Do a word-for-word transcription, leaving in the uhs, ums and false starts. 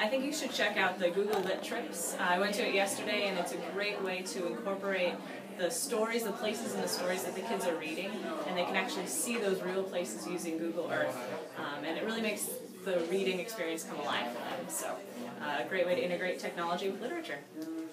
I think you should check out the Google Lit Trips. Uh, I went to it yesterday, and it's a great way to incorporate the stories, the places in the stories that the kids are reading, and they can actually see those real places using Google Earth. Um, and it really makes the reading experience come alive for them. So, uh, a great way to integrate technology with literature.